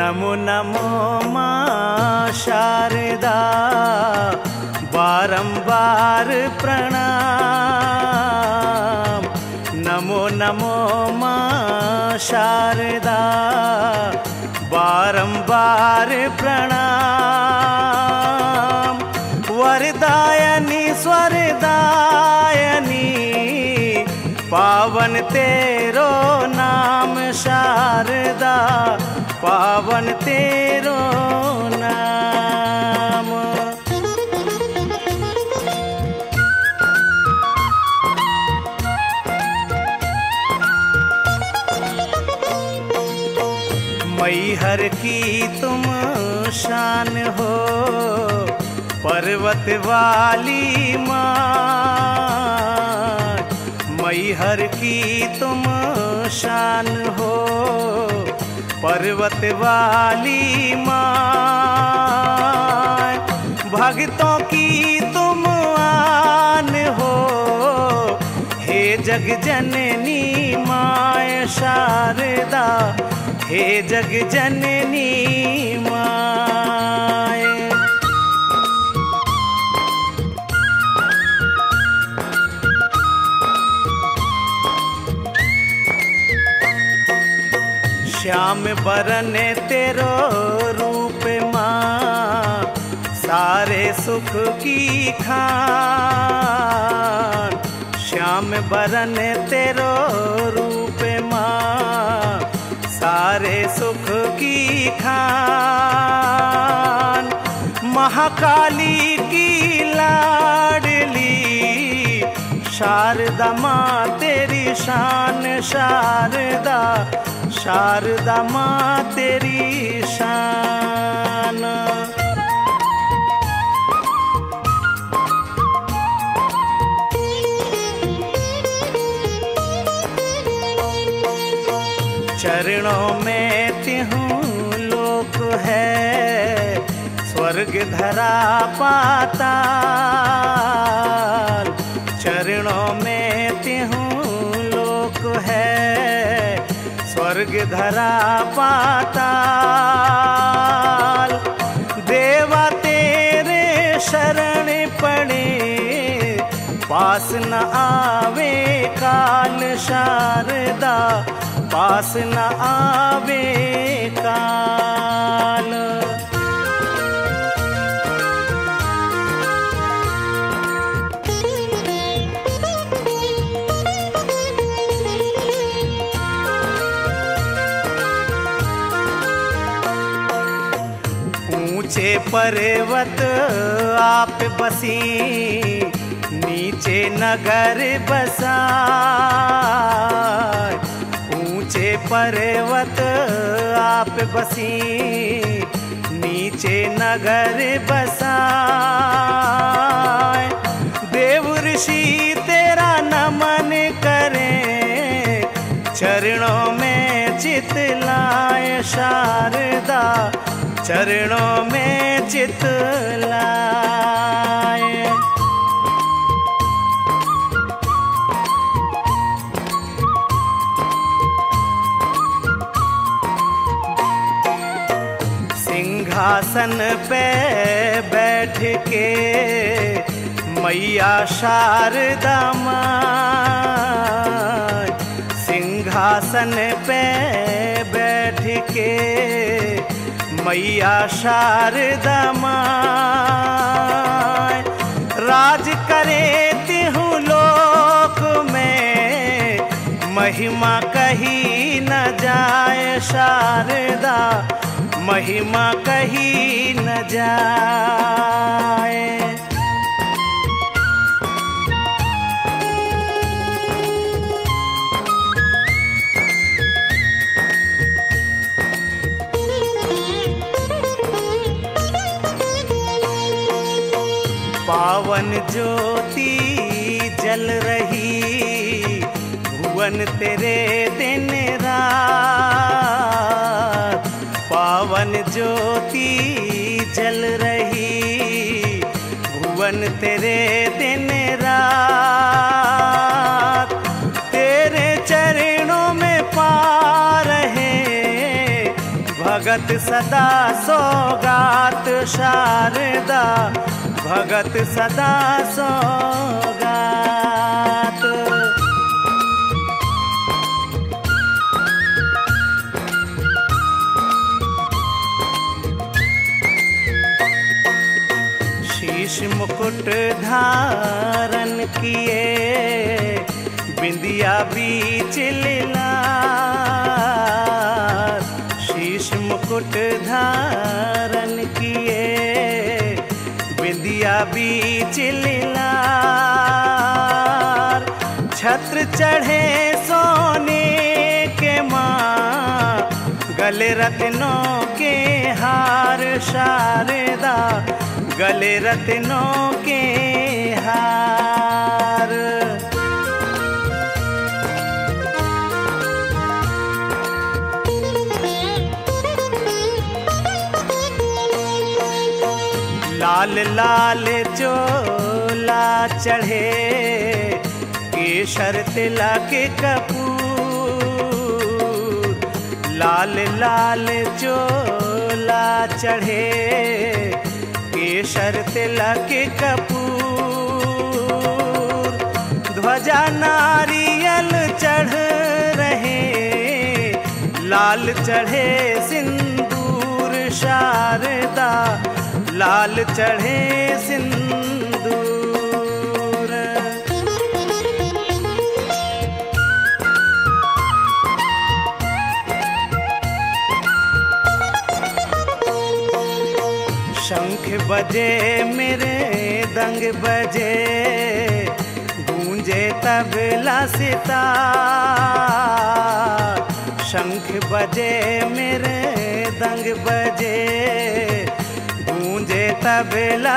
नमो नमो माँ शारदा, बारंबार प्रणाम। नमो नमो माँ शारदा, बारंबार प्रणाम। वरदायनी स्वरदायनी, पावन तेरो नाम शारदा, पावन तेरो नाम। मैहर की तुम शान हो, पर्वत वाली माँ। मैहर की तुम शान हो, पर्वत वाली माँ। भक्तों की तुम आन हो, हे जग जननी माँ शारदा, हे जग जननी माँ। श्याम बरन तेरो रूप माँ, सारे सुख की खान। श्याम बरन तेरो रूप माँ, सारे सुख की खान। महाकाली की लाडली, शारदा माँ तेरी शान शारदा, शारदा माँ तेरी शान। चरणों में तिहूँ लोक है, स्वर्ग धरा पाताल। चरणों में तिहूँ लोक है, स्वर्ग धरा पाताल। देवा तेरे शरण पड़े, पास न आवे काल शारदा, पास न आवे काल। ऊंचे पर्वत आप बसी, नीचे नगर बसा। ऊंचे पर्वत आप बसी, नीचे नगर बसा। देव ऋषि तेरा नमन करें, चरणों में चित लाए शारदा, चरणों में चित लाए। सिंहासन पे बैठ के मैया शारदा माँ, सिंहासन पे बैठ के मैया शारदा माँ। राज करे तिहूँ लोक में, महिमा कही न जाए शारदा, महिमा कही न जाए। पावन ज्योति जल रही, भुवन तेरे दिन रात। पावन ज्योति जल रही, भुवन तेरे दिन रात। तेरे चरणों में पा रहे भगत सदा सौगात शारदा, भगत सदा सौगात। शीश मुकुट धारण किए, बिंदिया बीच लाल। शीश मुकुट धारण किए, बिंदिया बीच लाल। छत्र चढ़े सोने के माँ, गले रत्नों के हार शारदा, गले रत्नों के हार। लाल लाल चोला चढ़े, केसर तिलक कपूर। लाल लाल चोला चढ़े, केसर तिलक कपूर। ध्वजा नारियल चढ़ रहे, लाल चढ़े सिंदूर शारदा, लाल चढ़े सिंदूर। शंख बजे मेरे दंग बजे, गूंजे तबला सितार। शंख बजे मेरे दंग बजे, गूंजे तबला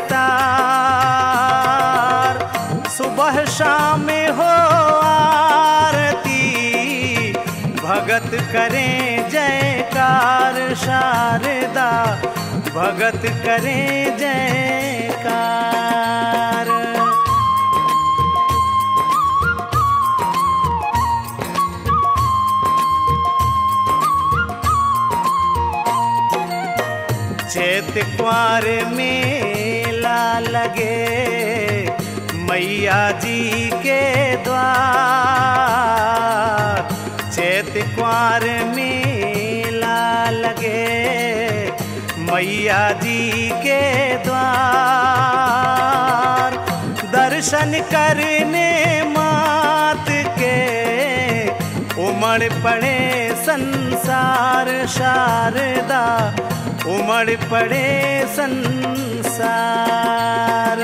सितार। सुबह शाम हो आरती, भगत करें जयकार शारदा, भगत करें जयकार। चैत कुंवर मेला लगे, मैया जी के द्वार। चैत कुंवर मेला लगे, मैया जी के द्वार। दर्शन करने मात के, उमड़ पड़े संसार शारदा, उमड़ पड़े संसार।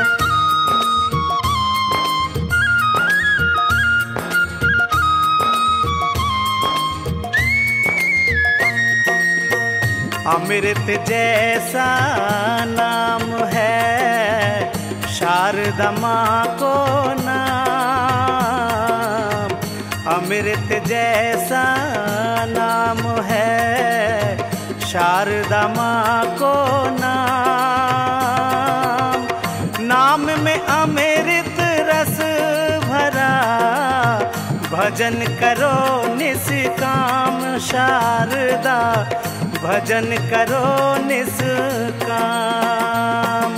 अमृत जैसा नाम है शारदा माँ को नाम। अमृत जैसा नाम है शारदा माँ को नाम। नाम में अमृत रस भरा, भजन करो निष्काम शारदा, भजन करो निष्काम।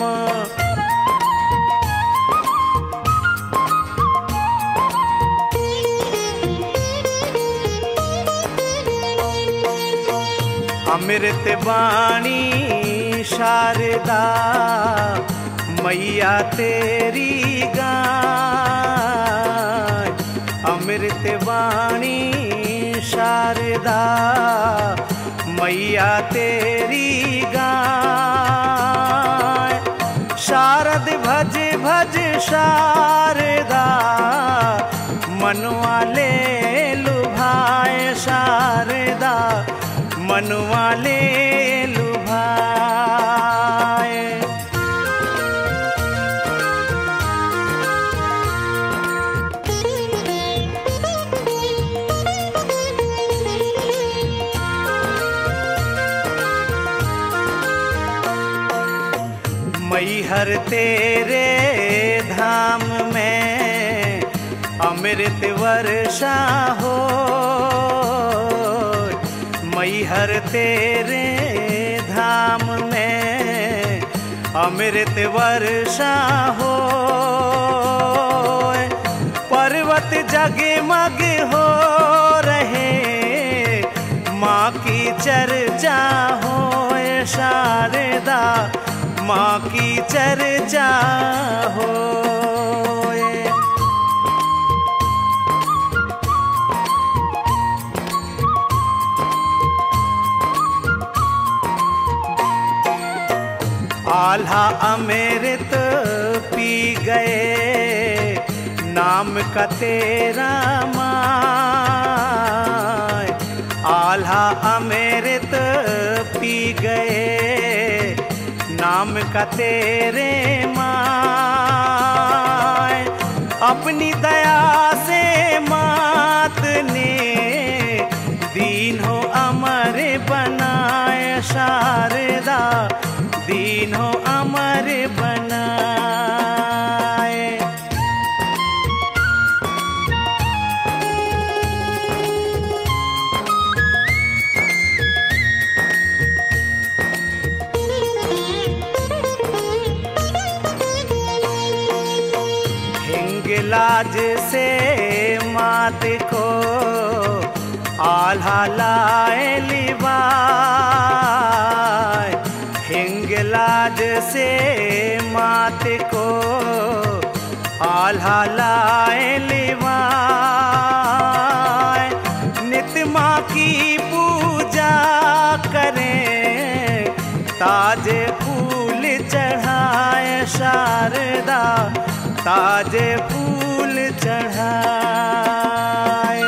अमृत वाणी शारदा, मैया तेरी गाय। अमृत वाणी शारदा, मैया तेरी गाय। शारद भज भज शारदा, मनवा ले लुभाए शारदा, मनवा ले लुभाए। मैहर तेरे धाम में अमृत वर्षा हो। मैहर तेरे धाम में अमृत वर्षा हो, पर्वत जगमग हो रहे, माँ की चर्चा हो शारदा, माँ की चर्चा हो। आल्हा अमृत पी गए, नाम का तेरा माय। आल्हा अमृत पी गए, नाम का तेरे माय। अपनी दया से मात ने दीन हो अमर बनाए शारदा, दीन हो अमर बनाए। हिंगलाज से मात को आल्हा लाए लिवाए, हिंगलाज से मात को आल्हा लाए लिवाए। नित माँ की पूजा करें, ताजे फूल चढ़ाए शारदा, ताजे फूल चढ़ाए।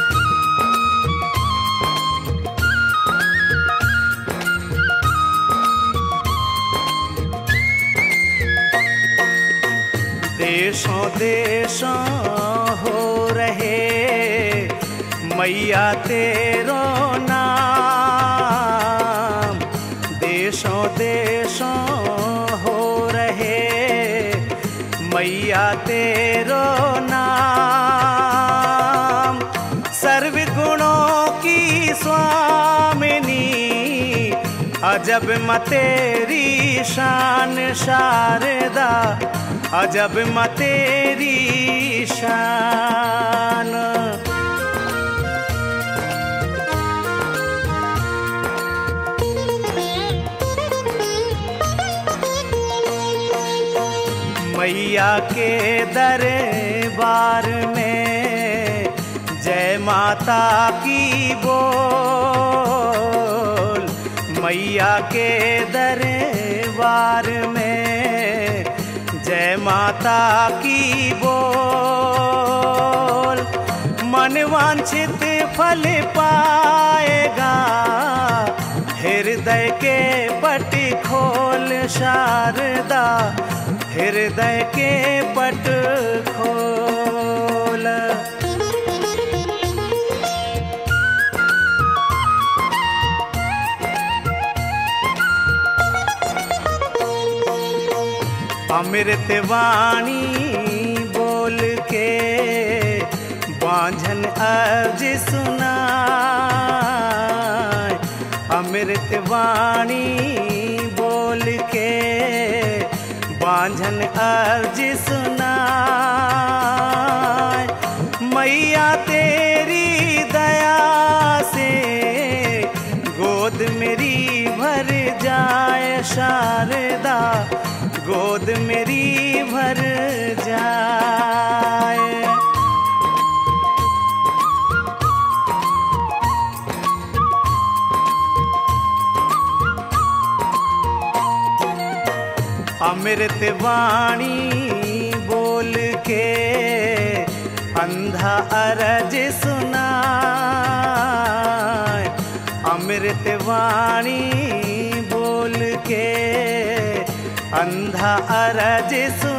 देशों देशों हो रहे मैया तेरो नाम, देशों देशों हो रहे मैया तेरो नाम। सर्व गुणों की स्वामिनी, अजब म तेरी शान शारदा, अजब म तेरी शान। मैया के दरबार में जय माता की बोल, मैया के दरबार में जय माता की बोल। मन वांछित फल पाएगा, हृदय के पट खोल शारदा, हृदय के पट खोल। अमृत वाणी बोल के बांझन अर्ज सुनाए, अमृत वाणी बोल के बांझन अर्ज सुनाए। मैया तेरी दया से गोद मेरी भर जाए शारदा, गोद मेरी भर जाए। अमृत वाणी बोल के अंधा अरज सुनाए, अमृत वाणी बोल के अंधा अरज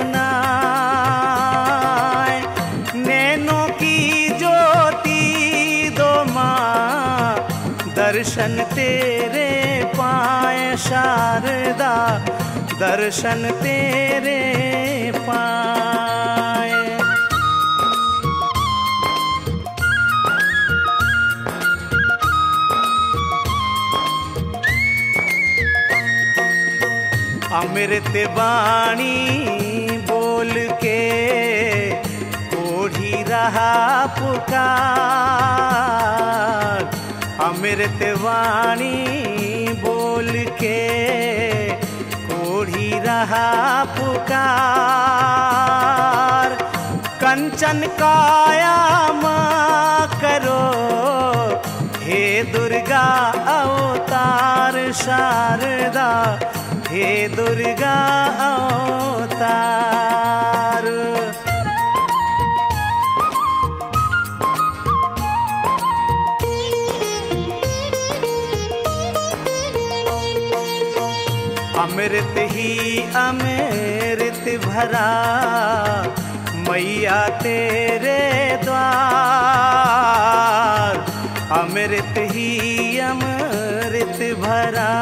सुनाए। नैनों की ज्योति दो माँ, दर्शन तेरे पाए शारदा, दर्शन तेरे पाए। अमृत वाणी बोल के कोढ़ी रहा पुकार। अमृत वाणी बोल के कोढ़ी रहा पुकार। कंचन काया मां करो हे दुर्गा अवतार शारदा, हे दुर्गा अवतार। अमृत ही अमृत भरा मैया तेरे द्वार। अमृत ही अमृत भरा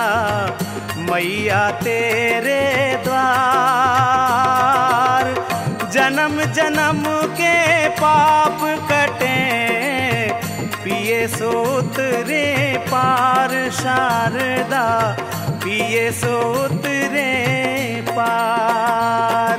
मैया तेरे द्वार। जन्म जन्म के पाप कटे पिए सो उतरे पार शारदा, पिए सो उतरे पार।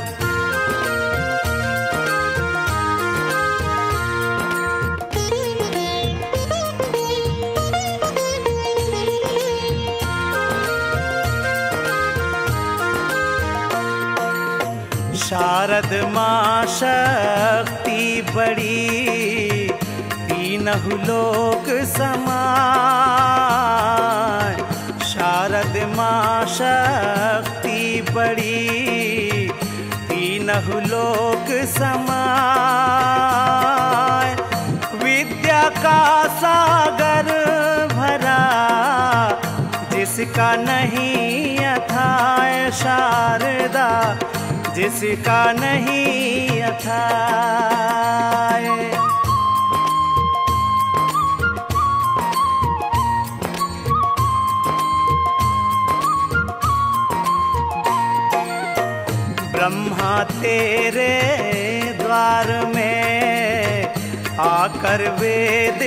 शारद मां शक्ति बड़ी तीनहु लोक समान। शारद मां शक्ति बड़ी तीनहु लोक समान। विद्या का सागर भरा जिसका नहीं अथाय शारदा, जिसका नहीं अथाय। ब्रह्मा तेरे द्वार में आकर वेद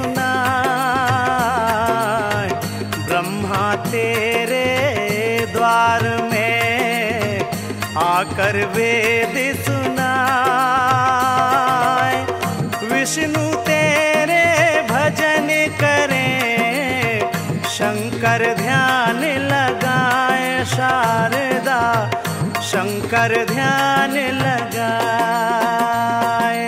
सुनाए। ब्रह्मा तेरे द्वार में आकर वेद सुनाए। विष्णु तेरे भजन करें, शंकर ध्यान लगाए शारदा, शंकर ध्यान लगाए।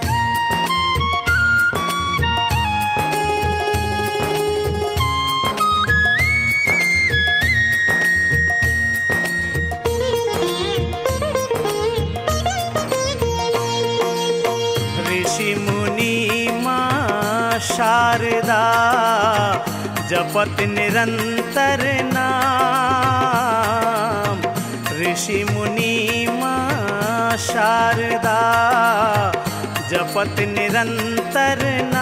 ऋषि मुनि मां शारदा जपत निरंतर नाम। ऋषि मुनि मां शारदा जपत निरंतर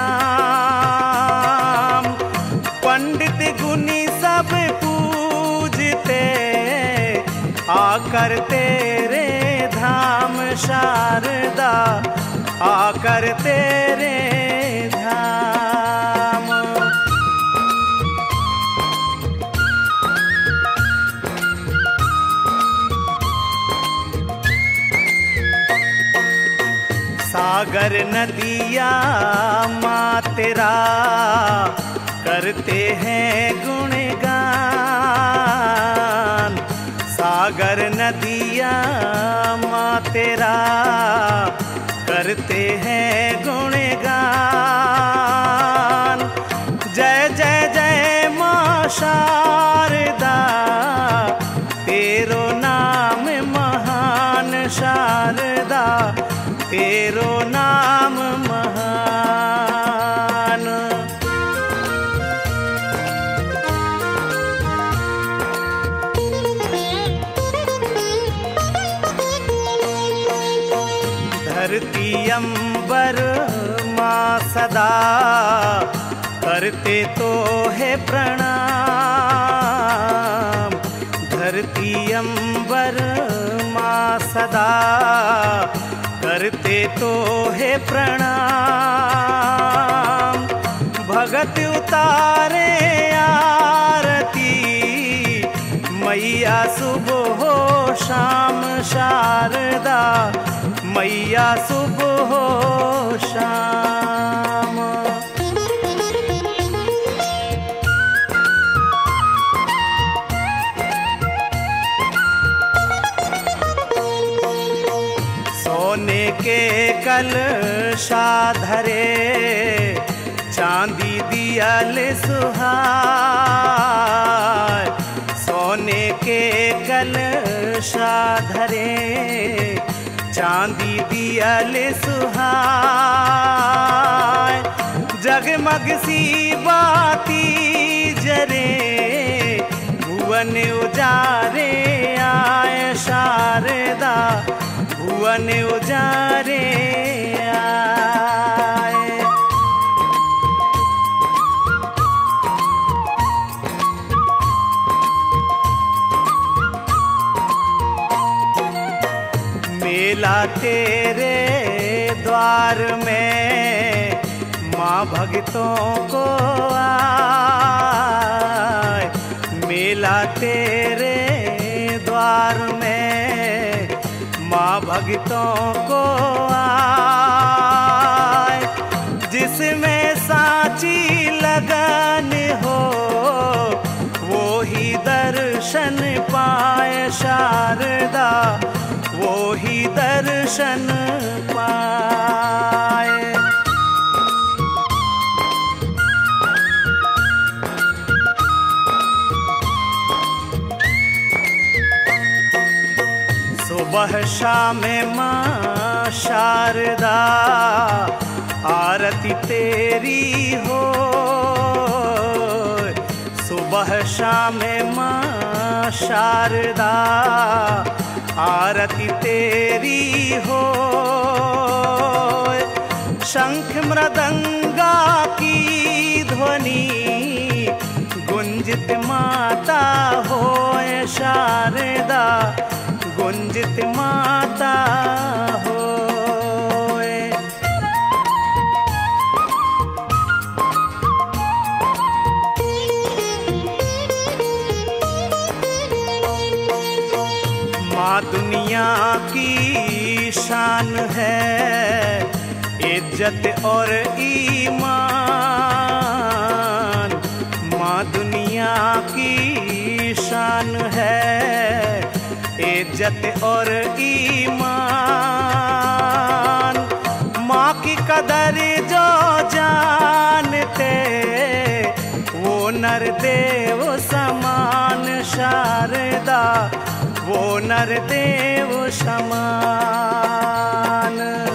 नाम। पंडित गुनी सब पूजते आकर तेरे धाम शारदा, आकर तेरे धाम। सागर नदिया माँ तेरा करते हैं गुणगान। सागर नदिया माँ तेरा करते हैं गुणगान। जय जय जय माँ शारदा, तेरो नाम महान शारदा, तेरो नाम महान। धरती अंबर माँ सदा करते तो है प्रणाम। धरती अंबर माँ सदा करते तो है प्रणाम। भगत उतारे आरती मैया मैया सुबह हो शाम शारदा मैया सुबह हो शाम। सोने के कलशा धरे चांदी दियल सुहाय। सोने के कलशा धरे चांदी दियल सुहाय। जगमग सी बाती जरे भुवन उजारे आए शारदा भुवन उजारे आए। मेला तेरे द्वार में माँ भक्तों को आए। मेला तेरे द्वार में माँ भक्तों को आए। जिसमें साची लगन हो वो ही दर्शन पाए शारदा वो ही दर्शन पाए। सुबह शाम माँ शारदा आरती तेरी हो। सुबह शाम माँ शारदा आरती तेरी हो। शंख मृदंगा की ध्वनि गुंजित माता होए शारदा गुंजित माता होए। माँ दुनिया की शान है इज्जत और ईमान। माँ दुनिया की शान है इज्जत और ईमान। माँ की कदर जो जानते वो नर देव समान शारदा वो नर देव समान।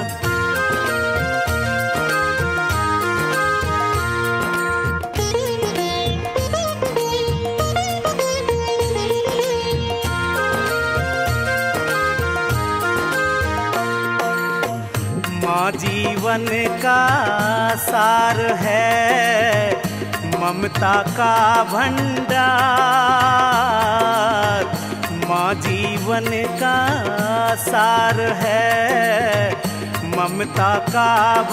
माँ जीवन का सार है ममता का भंडार। माँ जीवन का सार है ममता का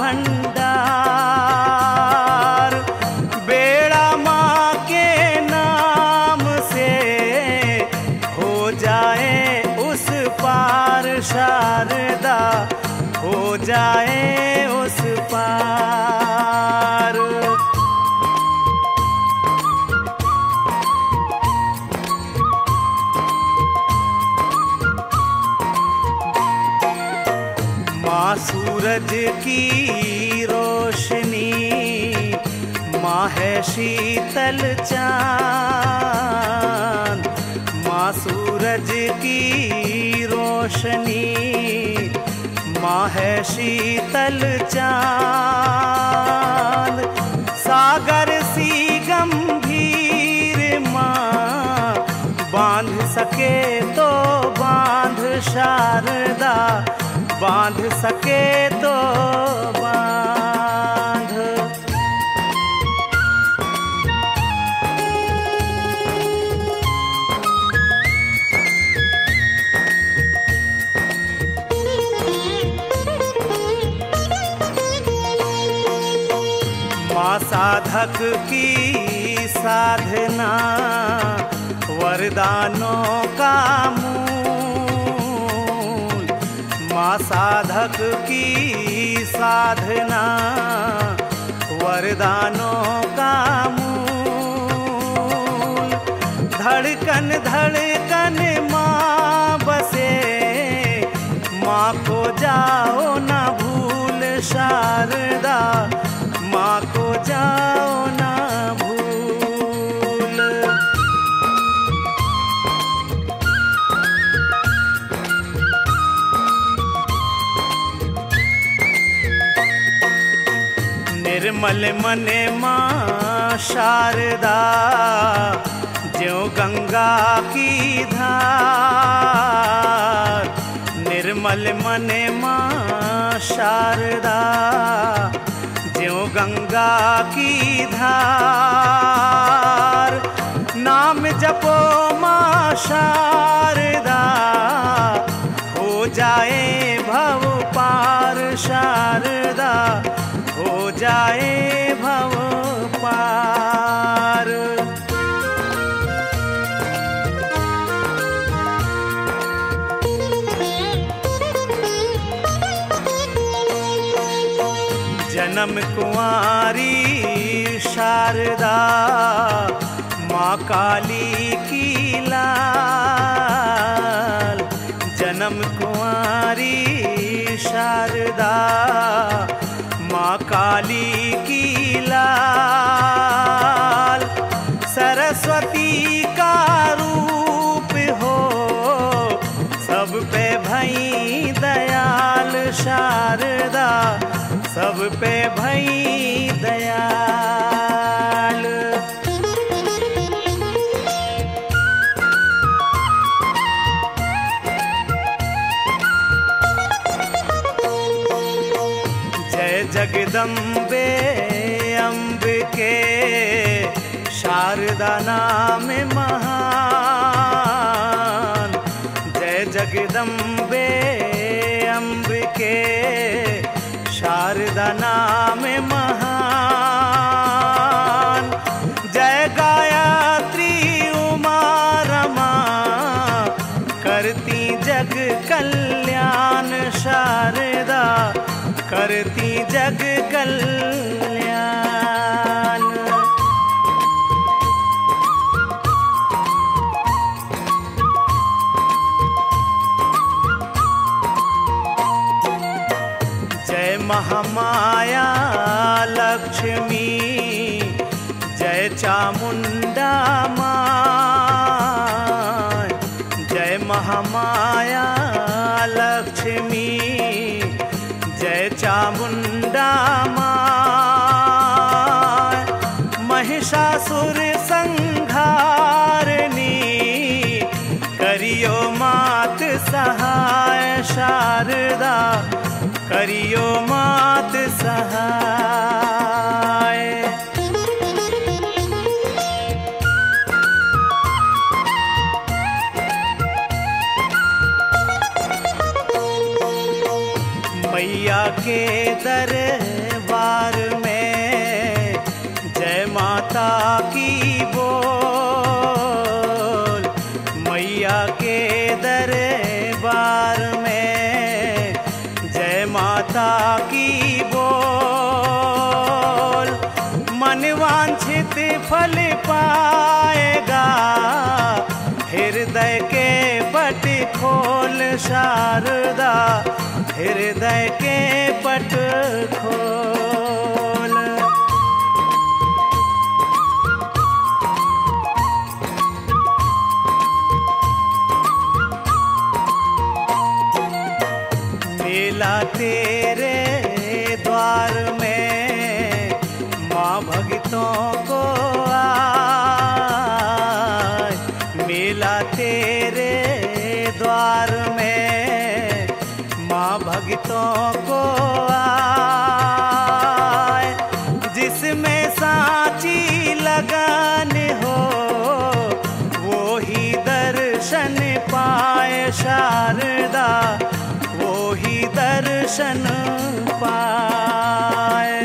भंडार। बेड़ा माँ के नाम से हो जाए उस पार शारदा हो जाए उस पार। माँ सूरज की रोशनी माँ है शीतल चाँद। माँ सूरज की रोशनी माँ है शीतल चाँद। सागर सी गंभीर माँ बांध सके तो बांध शारदा बांध सके तो बांध। माँ साधक की साधना वरदानों का साधक की साधना वरदानों का मूल। धड़कन धड़कन माँ बसे, माँ को जाओ ना भूल शारदा, माँ को जाओ ना भूल। निर्मल मने माँ शारदा, ज्यों गंगा की धार। निर्मल मने माँ शारदा, ज्यों गंगा की धार। नाम जपो माँ शारदा, हो जाए भव पार शारदा, हो जाए भव पार। जन्म कुंवारी शारदा, माँ काली की लाल। जन्म कुंवारी शारदा, माँ काली की लाल। सरस्वती का रूप हो, सब पे भई दयाल शारदा, सब पे भई दयाल। जय जगदम्बे अम्बिके, शारदा नाम महान। जय जगदम्बे अम्बिके, शारदा नाम महान। जय गायत्री उमा रमा, करती जग कल्याण शारदा, करती जग कल्याण। जय महामाया लक्ष्मी, जय चामुंडा माँ। जय महामाया लक्ष्मी, जय चामुंडा माँ। महिषासुर संहारनी, करियो मात सहाय शारदा, करियो मात सहाय। मैया के दरबार में जय माता की बोल। मैया के दरबार में जय माता की बोल। मन वांछित फल पाएगा, हृदय के पट खोल शारदा, हृदय के पट खोल। मेला तेरे द्वार में, माँ भक्तों को आए। मेला तेरे द्वार में, माँ भक्तों को आए। जिसमें साची लगन हो, वो ही दर्शन पाए शारदा, वो ही दर्शन पाए।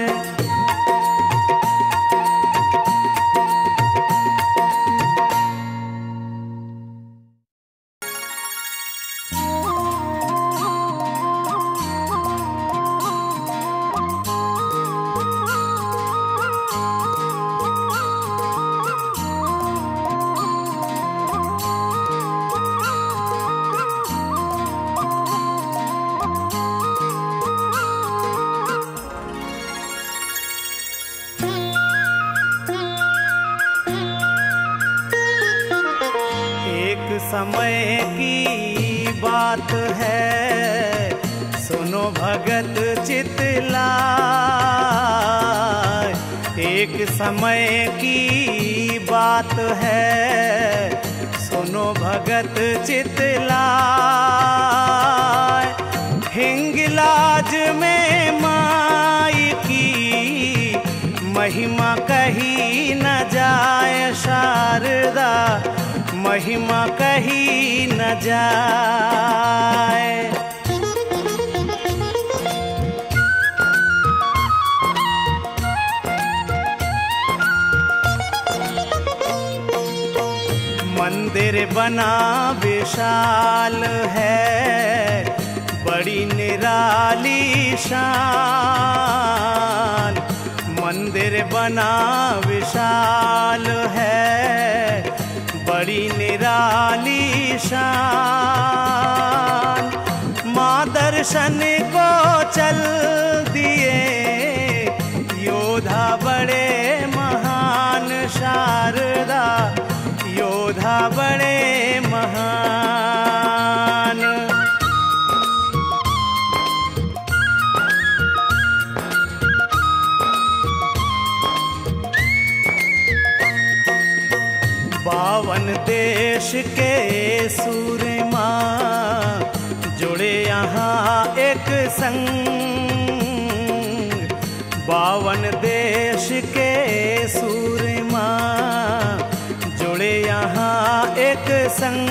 समय की बात है, सुनो भगत चितलाय। एक समय की बात है, सुनो भगत चितलाय। हिंगलाज में माई की महिमा कही न जाए शारदा, महिमा कही न जाए। मंदिर बना विशाल है, बड़ी निराली शान। मंदिर बना विशाल है, बड़ी निराली शान। माँ दर्शन को चल दिए योधा बड़े महान शारदा, योधा बड़े महान। बावन देश के सूरमा जुड़े यहाँ एक संग। बावन देश के सूरमा जुड़े यहाँ एक संग।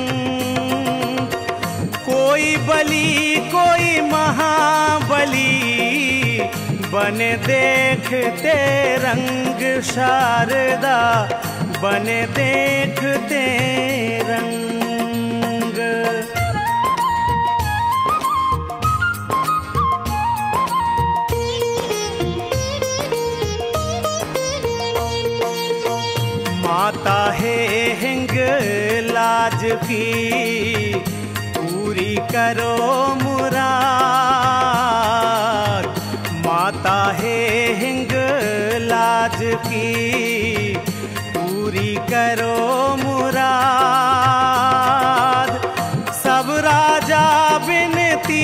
कोई बलि कोई महाबली बने देखते रंग शारदा, बने देखते रंग। माता है हिंगलाज की पूरी करो मुराद। माता है हिंगलाज की पूरी करो मुराद। सब राजा विनती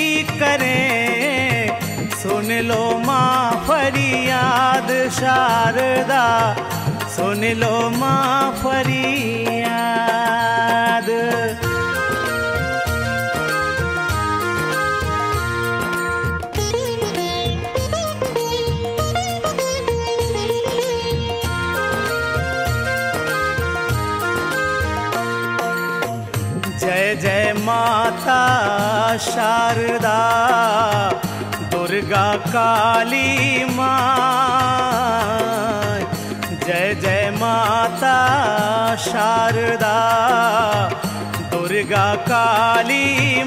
करें, सुन लो माँ फरियाद शारदा, सुन लो माँ फरियाद। जय जय माता शारदा, दुर्गा काली माँ। जय जय माता शारदा, दुर्गा काली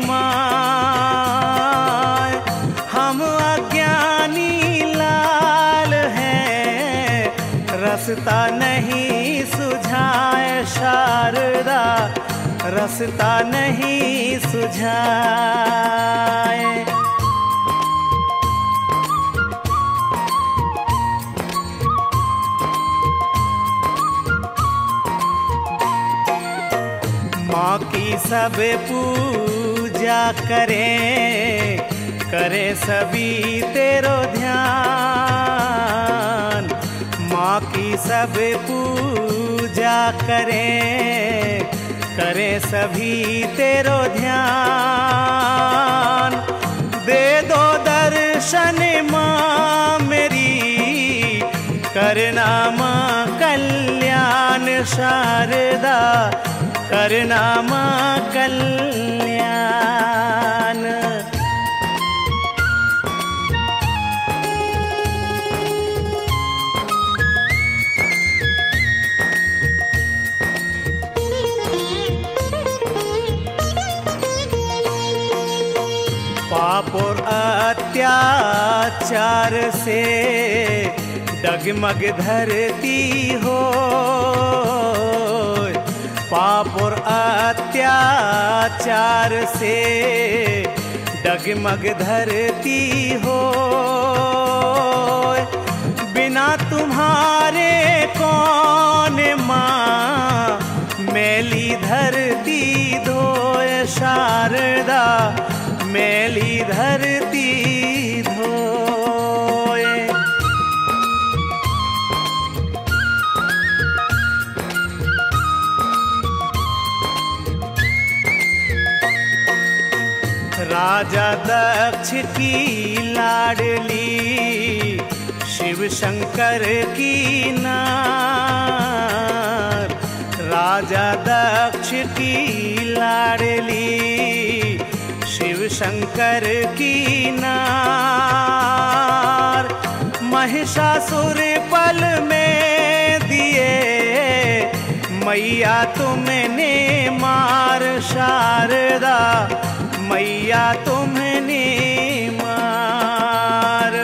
माँ। हम अज्ञानी लाल हैं, रास्ता नहीं सुझाए शारदा, रास्ता नहीं सुझाए। माँ की सब पूजा करें, करें सभी तेरो ध्यान। माँ की सब पूजा करें, करें सभी तेरो ध्यान। दे दो दर्शन माँ मेरी, करना माँ कल्याण शारदा, करना माँ कल्याण। पाप और अत्याचार से डगमग धरती हो। पाप और अत्याचार से डगमग धरती हो। बिना तुम्हारे कौन माँ मैली धरती शारदा मैली धरती धोए। राजा दक्ष की लाडली शिव शंकर की नार, राजा दक्ष की लाडली शिव शंकर की नार। महिषासुर पल में दिए मैया तुमने मार, शारदा मैया तुमने मार।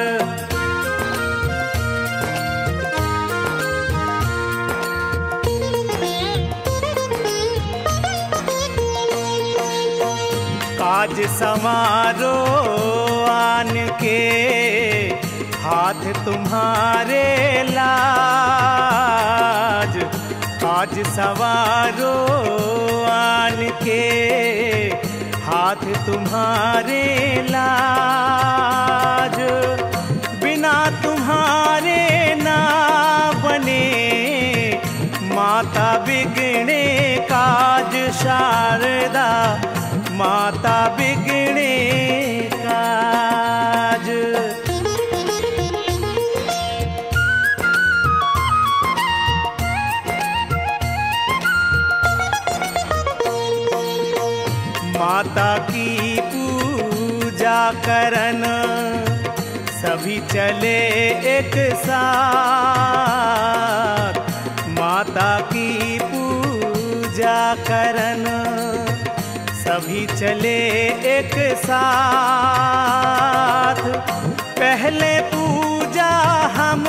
काज संवारो आन के हाथ तुम्हारे लाज, काज संवारो आन के हाथ तुम्हारे लाज। बिना तुम्हारे ना बने माता बिगड़े काज, शारदा माता बिगड़े काज। माता की पूजा करन सभी चले एक साथ, माता की पूजा करन सभी चले एक साथ। पहले पूजा हम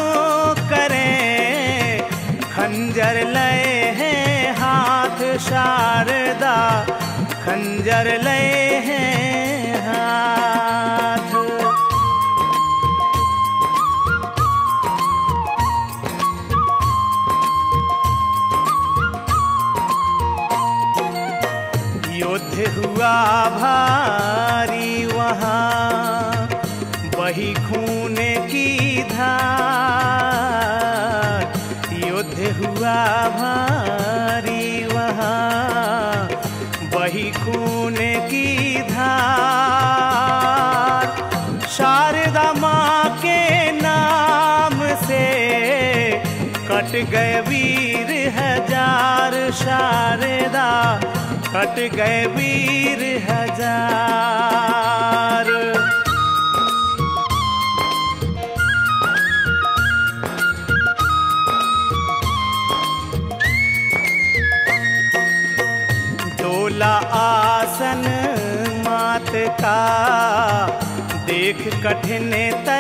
करें खंजर लए हैं हाथ, शारदा खंजर लए हैं हाथ। युद्ध हुआ भारी वहाँ बही खून की धार, युद्ध हुआ भारी वहाँ बही खून की धार। शारदा माँ के नाम से कट गए वीर हजार, शारदा कट गए वीर हजार। डोला आसन मात का देख कठिन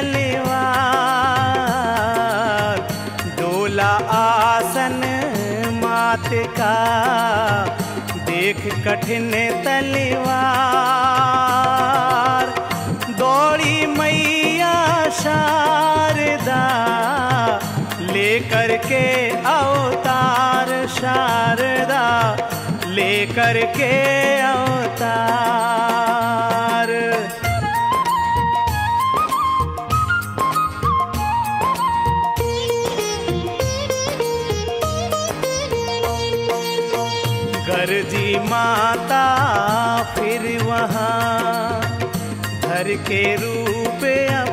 तलवार, डोला आसन मात का देख कठिन तलवार। दौड़ी मैया शारदा लेकर के अवतार, शारदा लेकर के अवतार। गरजी माता फिर वहाँ घर के रूप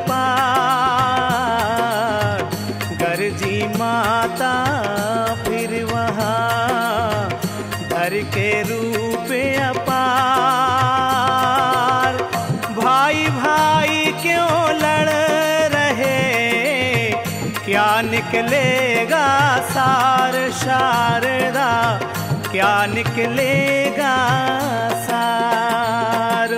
अपार, गरजी माता फिर वहाँ घर के रूप अपार। भाई भाई क्यों लड़ रहे क्या निकलेगा सार, शारदा क्या निकलेगा सार।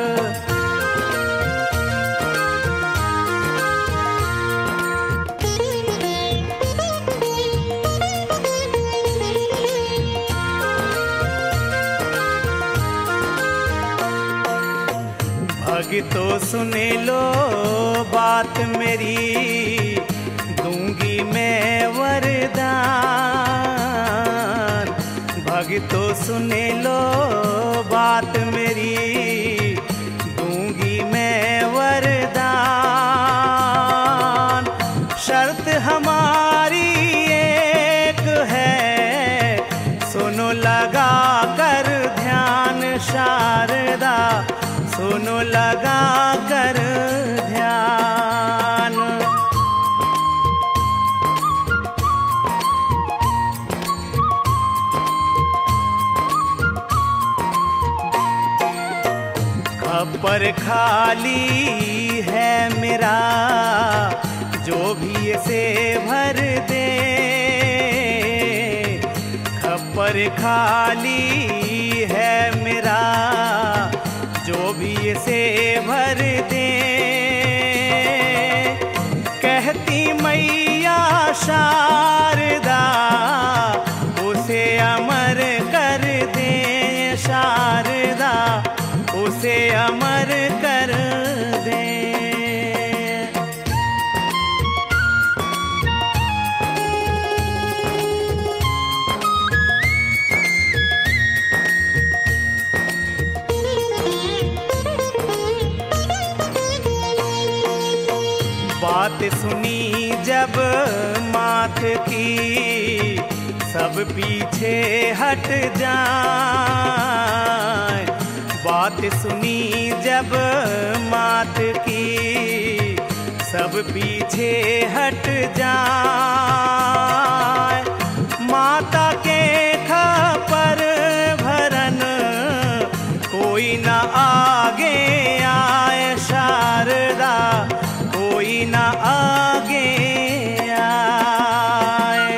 भगतों सुने लो बात मेरी, दूंगी मैं वरदान। भगतो सुने लो बात मेरी, दूंगी मैं वरदान। शर्त हमारी एक है, सुनो लगा कर ध्यान शारदा, सुनो लगा कर ध्यान। खप्पर खाली है मेरा, जो भी इसे भर दे। खप्पर खाली है मेरा, जो भी इसे भर दे। कहती मैया शारदा, उसे अमर कर दे शारदा, उसे अमर कर दे। बात सुनी जब मात की, सब पीछे हट जाए। बात सुनी जब मात की, सब पीछे हट जाए। माता के खप्पर भरन, कोई न आगे आए शारदा, कोई न आगे आए।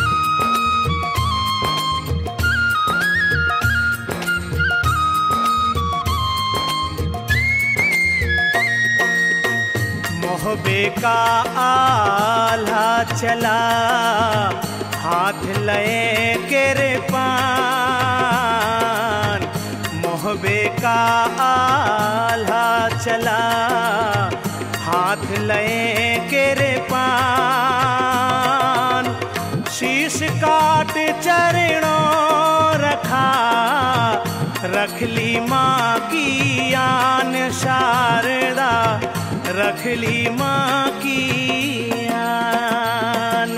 मोहबे का आल्हा चला, हाथ लए किरपान। मोहबे का आल्हा चला, हाथ लए किरपान। शीश काट चरणों रखा, रख ली माँ की आन शारदा, रख ली माँ की आन।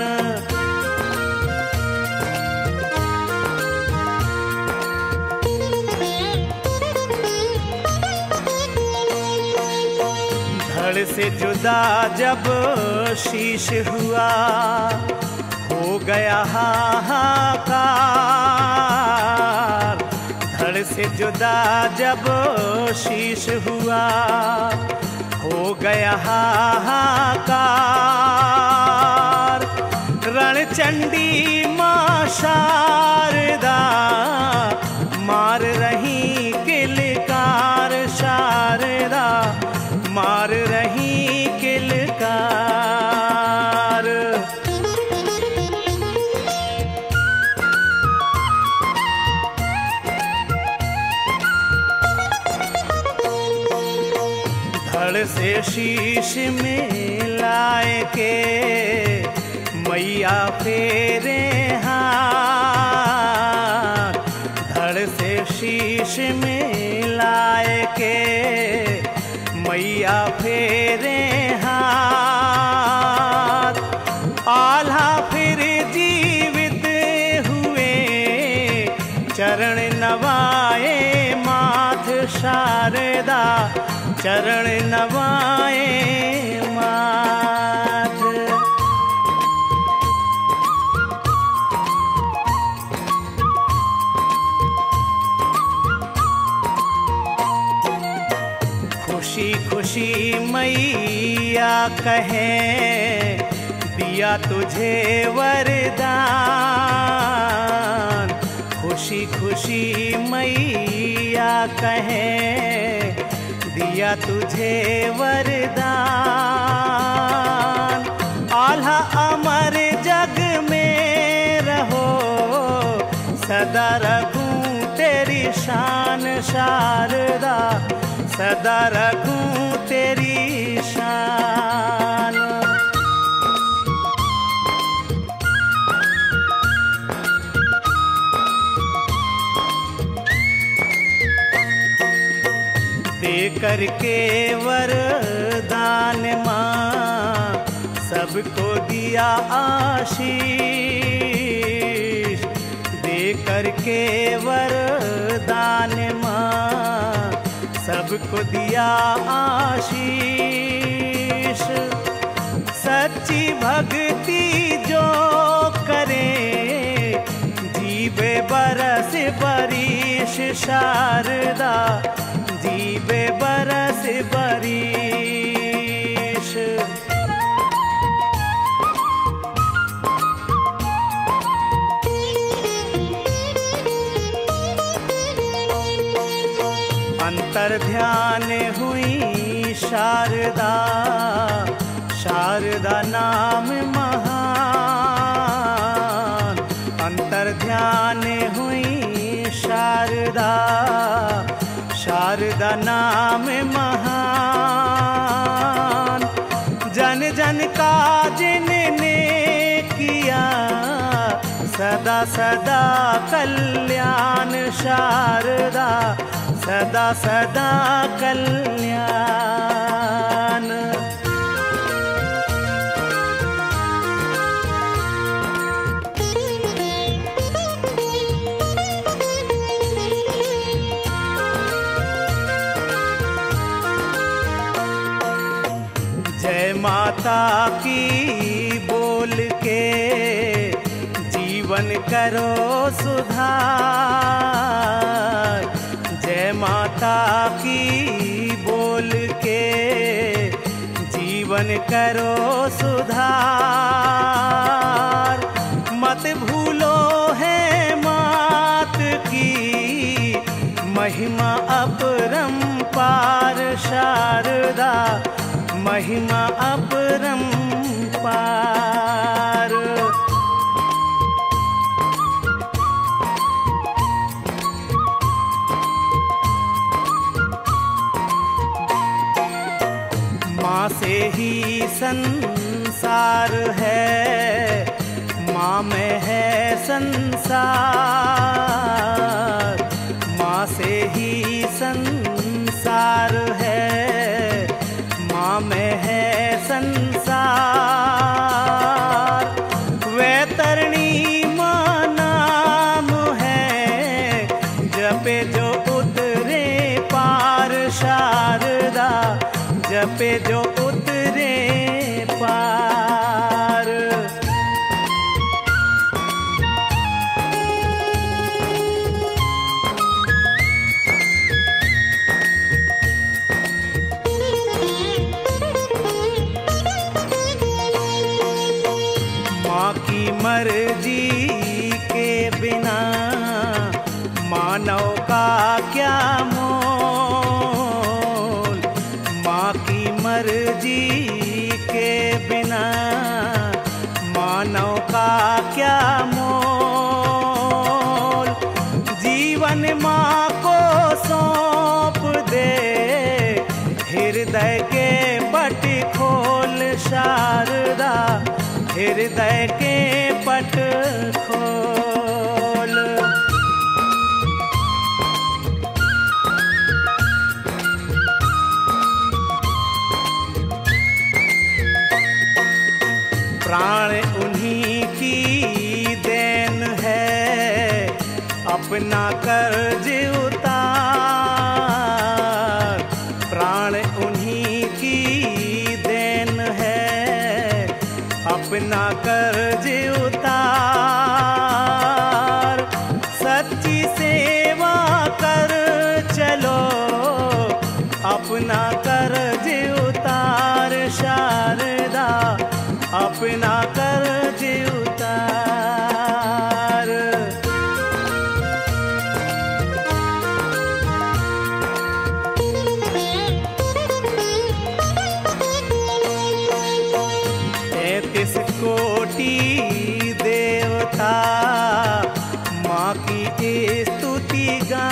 धड़ से जुदा जब शीश हुआ, हो गया हाहाकार। धड़ से जुदा जब शीश हुआ, हो गया हाहाकार। रणचंडी माँ शारदा, मार रही किलकार शारदा, मार रही किलकार। धड़ से शीश में लाए के, मैया फेरे हाथ। धड़ से शीश में लाए के, मैया फेरे हाथ। आल्हा फिर जीवित हुए, चरण नवाए माथ शारदा, चरण नवाए माथ। खुशी खुशी मैया कहे, दिया तुझे वरदान। खुशी खुशी मैया कहे, दिया तुझे वरदान। आल्हा अमर जग में रहो, सदा रखूं तेरी शान शारदा, सदा रखूं तेरी शान। करके वरदान माँ सबको दिया आशीष, दे करके वरदान माँ सबको दिया आशीष। सच्ची भक्ति जो करे जीवे बरस बरीश, शारदा जीवे बरस बरीश। अंतर ध्यान हुई शारदा, शारदा नाम महान। अंतर ध्यान हुई शारदा, शारदा नाम महान। जन जन का जिनने किया सदा सदा कल्याण, शारदा सदा सदा कल्याण। जय माता की बोल के जीवन करो सुधार, जय माता की बोल के जीवन करो सुधार। मत भूलो है मात की महिमा अपरंपार, शारदा महिमा अपरंपार। माँ से ही संसार है, माँ में है संसार। माँ से ही संसार है, माँ में है संसार। वैतरणी माँ नाम है, जपे जो उतरे पार, शारदा जपे जो उतरे पार। माँ की मर्जी के बिना मानव का क्या मोल, माँ की मर्जी के बिना मानव का क्या मोल। जीवन माँ को सौंप दे, हृदय के पट खोल, शारदा हृदय के पट खोल। प्राण उन्हीं की देन है, अपना कर्ज उतार। प्राण उन्हीं की देन है, अपना कर्ज उतार। सच्ची सेवा कर चलो, अपना कर्ज उतार, शारदा अपना कर्ज उतार। तैंतीस कोटि देवता माँ की स्तुति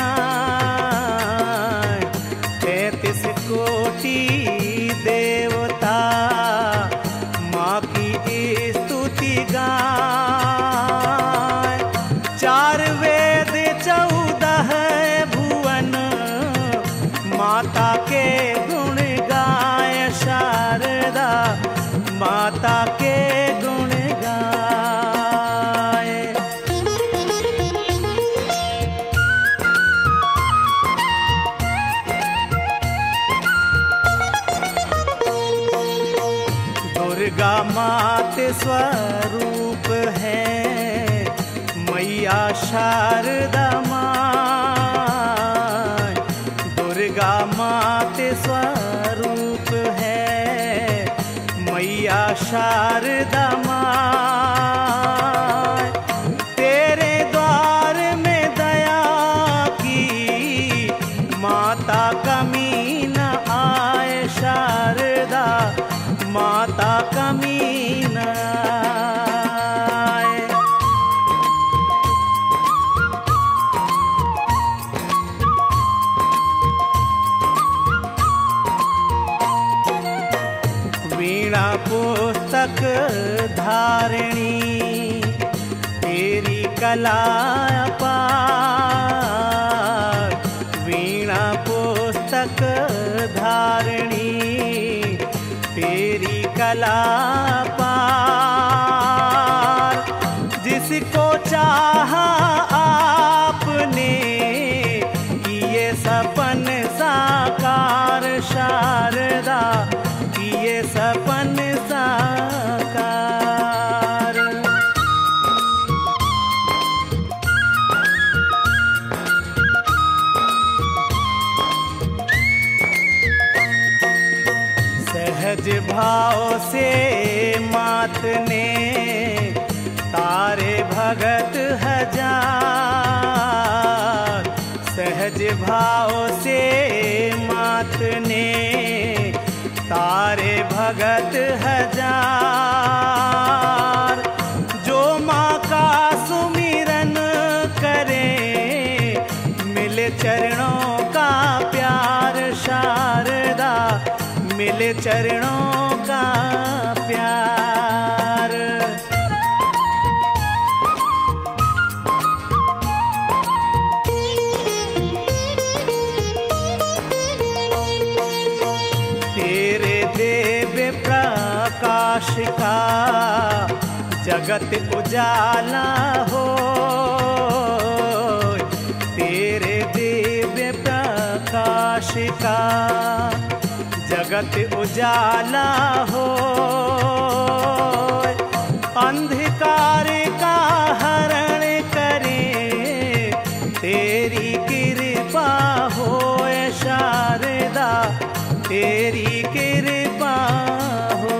गाएं। 33 कोटि देवता माँ की स्तुति गाएं। 4 वेद 14 भुवन माता के स्वरूप है मैया शारदा माँ। दुर्गा माते स्वरूप है मैया शारदा माँ। तेरे द्वार में दया की माता कमी न आए शारदा माता कमी न आए। वीणा पुस्तक धारिणी तेरी कला अपार। वीणा पुस्तक धारिणी तेरी कला पार। जिसको चाहा आपने किए सपन साकार शारदा किए सपन साकार। सहज भाव से मात ने तारे भगत हजार। सहज भाव से मात ने तारे भगत हजार। जो माँ का सुमिरन करे मिले चरणों का प्यार शारदा मिले चरणों का प्यार। तेरे दिव्य प्रकाश का जगत उजाला हो। तेरे दिव्य प्रकाश का जगत उजाला हो। अंधकार का हरण करे तेरी कृपा हो शारदा तेरी कृपा हो।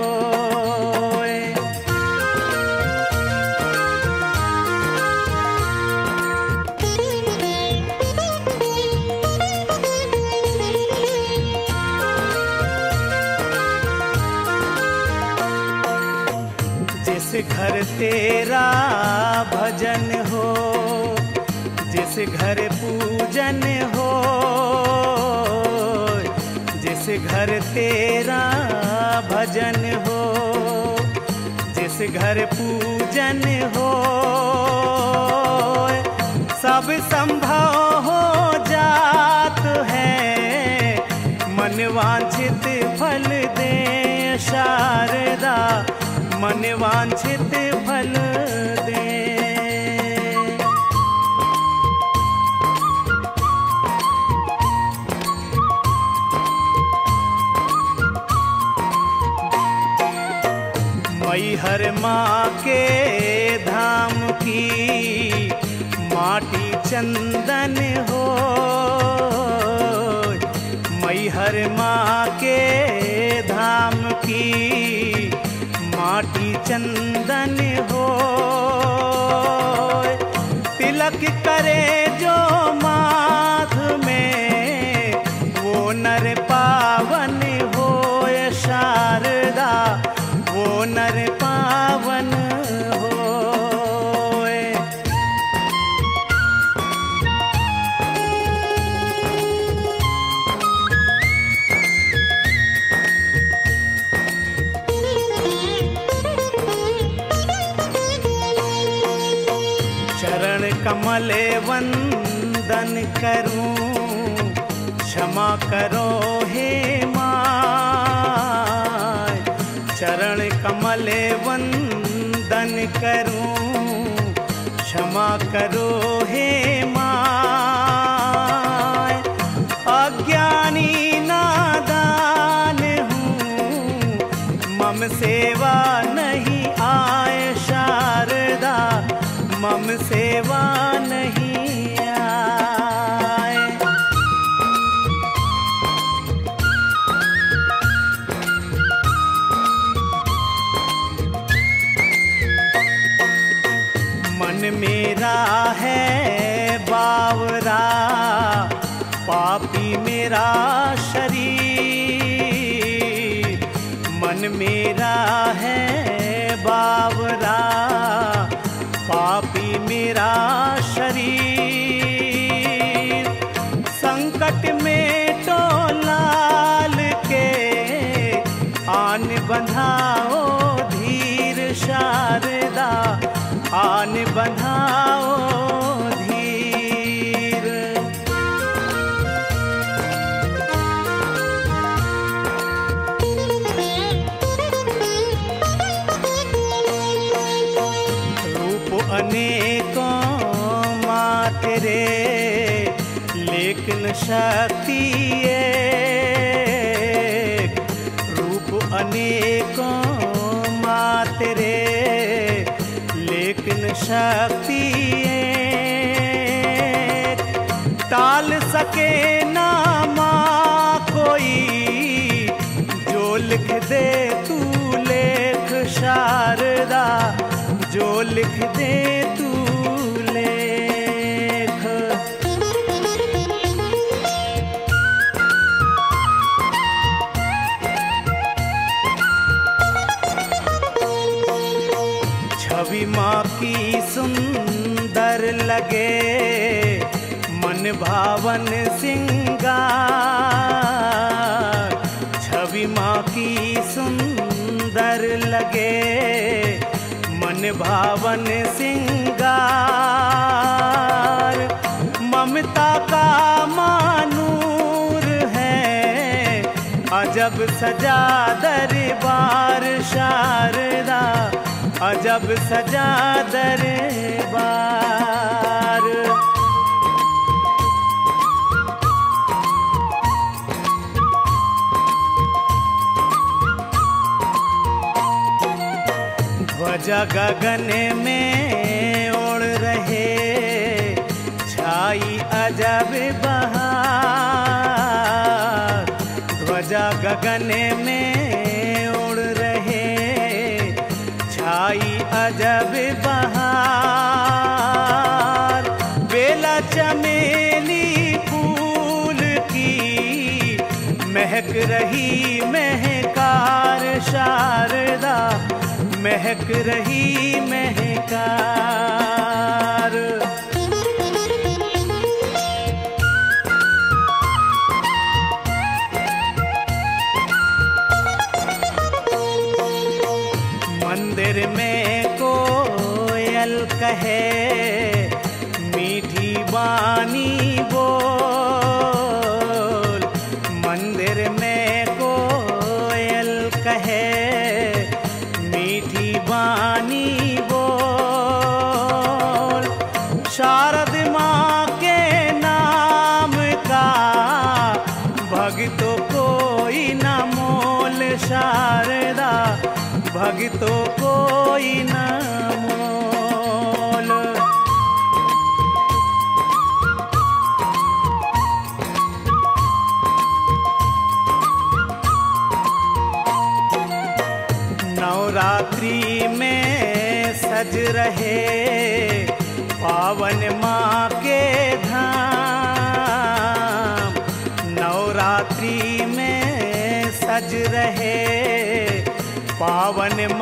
जिस घर तेरा भजन हो जिस घर पूजन हो। जिस घर तेरा भजन हो जिस घर पूजन हो। सब संभव हो जात है मन वांछित फल दे शारदा मन वांछित फल दे। मैहर माँ के धाम की माटी चंदन हो। मैहर माँ के धाम की माटी चंदन हो। तिलक करे जो माथ में वो नर पावन हो शारदा वो नर पावन हो। चरण कमले वंदन करूं क्षमा करो हे माँ। चरण कमले वंदन करूं क्षमा करो हे माँ। अज्ञानी नादान हूँ मम सेवा नहीं आ तेरे, लेकिन शक्ति एक, रूप अनेकों माँ तेरे, लेकिन शक्ति एक। टाल सके ना माँ कोई, जो लिख दे तू लेख शारदा, जो लिख दे तू लेख। छवि माँ की सुंदर लगे, मन भावन सिंगार। छवि माँ की सुंदर लगे, मन भावन सिंगार। ममता का मानूर है, अजब सजा दरबार शारदा, अजब सजा दरबार। ध्वजा गगन में उड़ रहे, छाई अजब बहार। ध्वजा गगन में उड़ रहे, छाई अजब बहार। बेला चमेली फूल की महक रही महकार शारदा, महक रही महकार। मंदिर में कोयल कहे, मीठी बानी बोल। मंदिर में कोयल कहे, मीठी बानी बोल। शारद माँ के नाम का भक्तों कोई न मोल शारदा, भक्तों कोई न मोल। नवरात्रि में सज रहे, पावन माँ के धाम। नवरात्रि में सज रहे, पावन